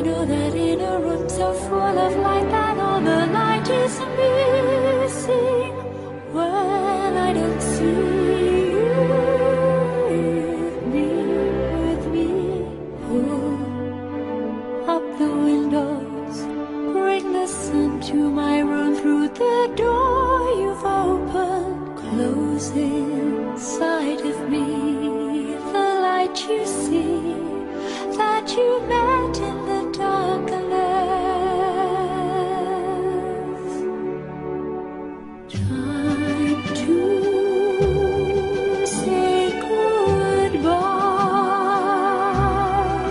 know that in a room so full of light that all the light is missing when I don't see you with me. Oh, up the windows, bring the sun to my room through the door you've opened. Close inside of me the light you see that you met in the darkness. Time to say goodbye.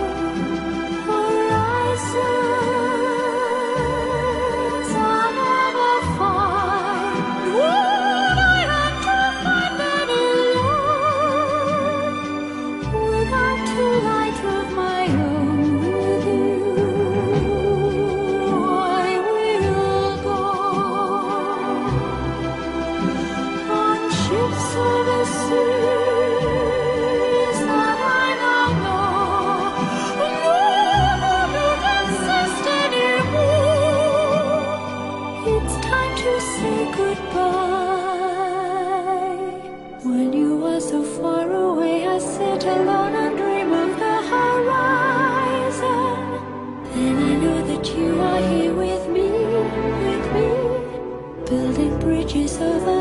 Horizons I'll never find. Would I like to find them alone without a light of my own? With you I will go on ships over seas that I now know no longer exist anymore. It's time to say goodbye. When you are so far away, I sit alone and dream of the horizon. Then I know that you are here with me, building bridges over